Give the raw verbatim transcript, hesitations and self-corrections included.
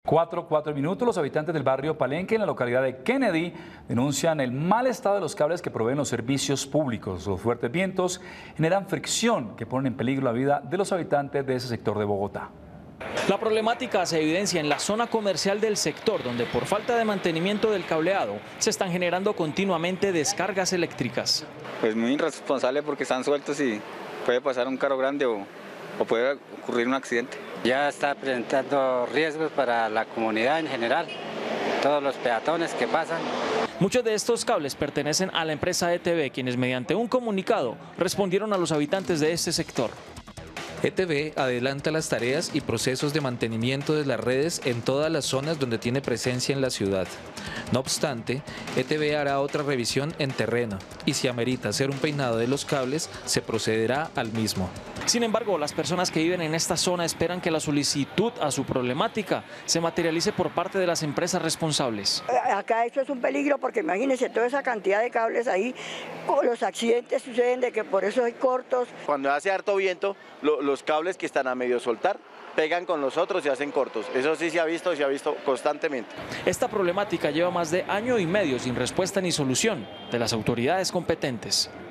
Cuatro, cuatro minutos, los habitantes del barrio Palenque en la localidad de Kennedy denuncian el mal estado de los cables que proveen los servicios públicos. Los fuertes vientos generan fricción que ponen en peligro la vida de los habitantes de ese sector de Bogotá. La problemática se evidencia en la zona comercial del sector, donde por falta de mantenimiento del cableado se están generando continuamente descargas eléctricas. Pues muy irresponsable porque están sueltos y puede pasar un carro grande o, o puede ocurrir un accidente. Ya está presentando riesgos para la comunidad en general, todos los peatones que pasan. Muchos de estos cables pertenecen a la empresa E T V, quienes mediante un comunicado respondieron a los habitantes de este sector. E T V adelanta las tareas y procesos de mantenimiento de las redes en todas las zonas donde tiene presencia en la ciudad. No obstante, E T V hará otra revisión en terreno y si amerita hacer un peinado de los cables, se procederá al mismo. Sin embargo, las personas que viven en esta zona esperan que la solicitud a su problemática se materialice por parte de las empresas responsables. Acá esto es un peligro porque imagínense toda esa cantidad de cables ahí, los accidentes suceden de que por eso hay cortos. Cuando hace harto viento, lo, los cables que están a medio soltar pegan con los otros y hacen cortos. Eso sí se ha visto, se ha visto constantemente. Esta problemática lleva más de año y medio sin respuesta ni solución de las autoridades competentes.